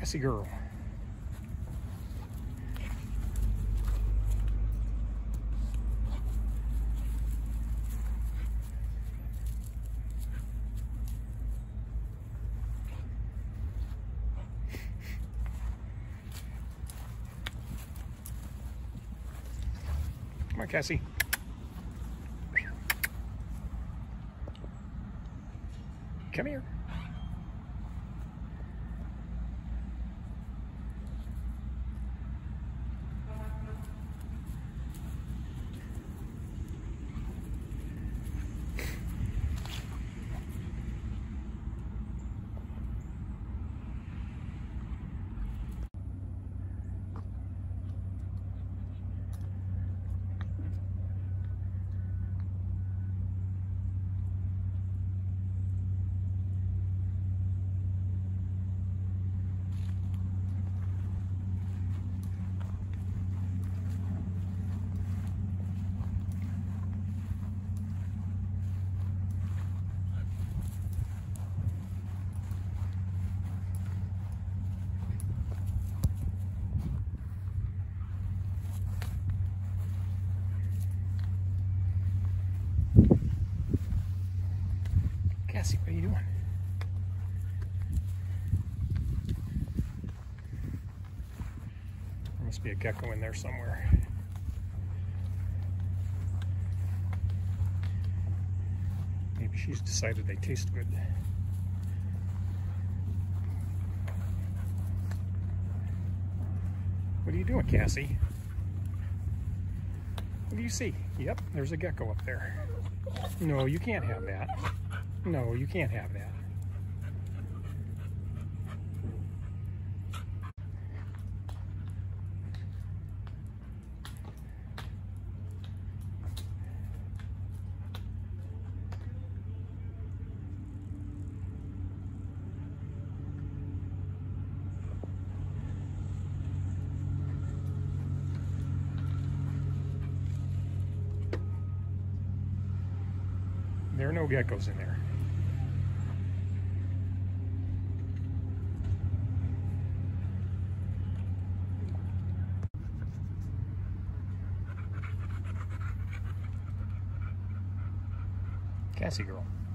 Cassie girl. Come on, Cassie. Come here. Cassie, what are you doing? There must be a gecko in there somewhere. Maybe she's decided they taste good. What are you doing, Cassie? What do you see? Yep, there's a gecko up there. No, you can't have that. No, you can't have that. There are no geckos in there. Cassie girl.